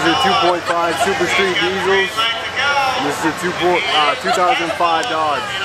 These are 2.5 Super Street diesels. And this is a 2005 Dodge.